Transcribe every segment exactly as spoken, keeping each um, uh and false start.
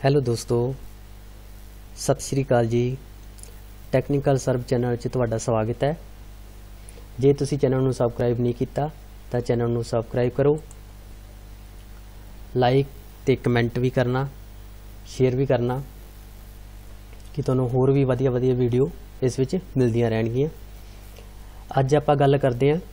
Hello ਦੋਸਤੋ, ਸਤਿ ਸ਼੍ਰੀ ਅਕਾਲ ਜੀ। ਟੈਕਨੀਕਲ ਸਰਬ ਚੈਨਲ 'ਚ ਤੁਹਾਡਾ ਸਵਾਗਤ ਹੈ। ਜੇ ਤੁਸੀਂ ਚੈਨਲ ਨੂੰ ਸਬਸਕ੍ਰਾਈਬ ਨਹੀਂ ਕੀਤਾ ਤਾਂ ਚੈਨਲ ਨੂੰ ਸਬਸਕ੍ਰਾਈਬ ਕਰੋ, ਲਾਈਕ ਤੇ ਕਮੈਂਟ ਵੀ ਕਰਨਾ, ਸ਼ੇਅਰ ਵੀ ਕਰਨਾ ਕਿ ਤੁਹਾਨੂੰ ਹੋਰ ਵੀ ਵਧੀਆ ਵਧੀਆ ਵੀਡੀਓ ਇਸ ਵਿੱਚ ਮਿਲਦੀਆਂ ਰਹਿਣਗੀਆਂ। ਅੱਜ ਆਪਾਂ ਗੱਲ ਕਰਦੇ ਹਾਂ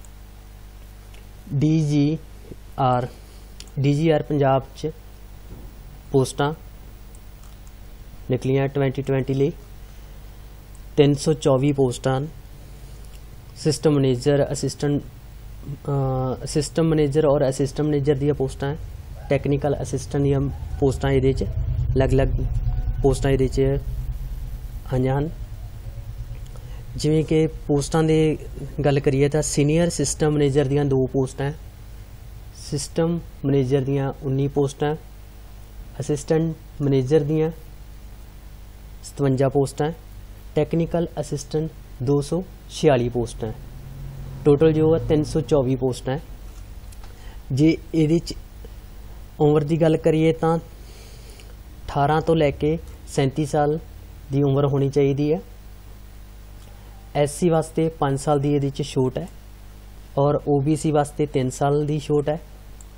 D G R D G R Punjab 'ਚ पोस्टां निकलियां ट्वेंटी ट्वेंटी ਲਈ तीन सौ चौबीस पोस्टां system manager assistant system manager और असिस्टेंट मैनेजर ਦੀਆਂ पोस्टां टैक्नीकल असिस्टेंट ਦੀਆਂ पोस्टां ਇਹਦੇ 'ਚ अलग-अलग पोस्टां ਇਹਦੇ 'ਚ ਆਈਆਂ ਹਨ। ਜਿਵੇਂ ਕਿ पोस्टां ਦੇ ਗੱਲ ਕਰੀਏ ਤਾਂ सीनियर सिस्टम मैनेजर ਦੀਆਂ दो पोस्टां, सिस्टम मैनेजर ਦੀਆਂ उन्नीस पोस्टां, असिस्टेंट मैनेजर दियाँ सतवंजा पोस्टां, टैक्नीकल असिस्टेंट दो सौ छियाली पोस्टां, टोटल जो है तीन सौ चौबीस पोस्टां। जे ये उम्र की गल करिए तो अठारह तो लैके सैंती साल की उम्र होनी चाहिए है। एस सी वास्ते पाँच साल की ये छूट है और ओ बी सी वास्ते तीन साल की छूट है।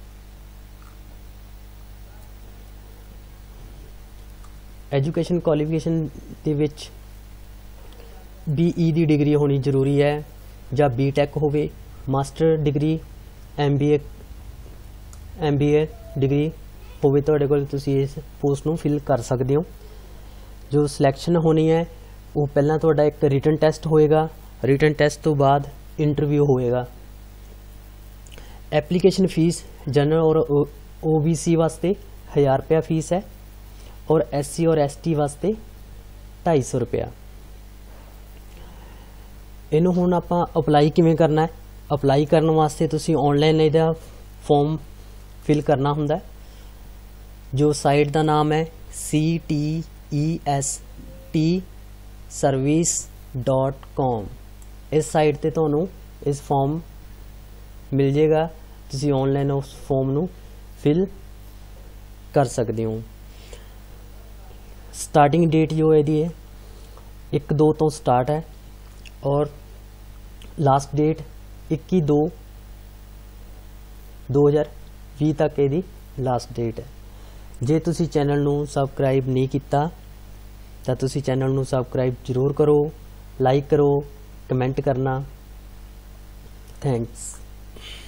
एजुकेशन क्वालिफिकेशन ਦੇ ਵਿੱਚ बी ई ਦੀ डिग्री होनी जरूरी है ਜਾਂ बी टेक होवे, master degree M B A M B A degree होवे ਤੁਹਾਡੇ ਕੋਲ, ਤੁਸੀਂ ਇਸ ਪੋਸਟ ਨੂੰ ਫਿਲ ਕਰ ਸਕਦੇ ਹੋ। जो सिलेक्शन होनी है वो ਪਹਿਲਾਂ ਤੁਹਾਡਾ ਇੱਕ ਰਿਟਨ ਟੈਸਟ ਹੋਏਗਾ, ਰਿਟਨ ਟੈਸਟ ਤੋਂ ਬਾਅਦ इंटरव्यू होएगा। एप्लीकेशन फीस जनरल और ओ बी सी वास्ते हज़ार रुपया फीस है और एस सी और एस टी वास्ते ढाई सौ रुपया। इनू हुण आपां अप्लाई किवें करना है? अप्लाई करने वास्ते तुसीं ऑनलाइन इहदा फॉर्म फिल करना हुंदा है। जो साइट का नाम है C T E S T service dot com, इस साइट ते तुहानूं इस फॉर्म मिल जाएगा, तुसीं ऑनलाइन उस फॉर्म नूं फिल कर सकते हो। स्टार्टिंग डेट जो है दी है एक दो तो स्टार्ट है और लास्ट डेट इक्की दो दो हज़ार भी तक यदी लास्ट डेट है। जे तुसी चैनल नू सबसक्राइब नहीं किया तो तुसी चैनल नू सबसक्राइब जरूर करो, लाइक करो, कमेंट करना। थैंक्स।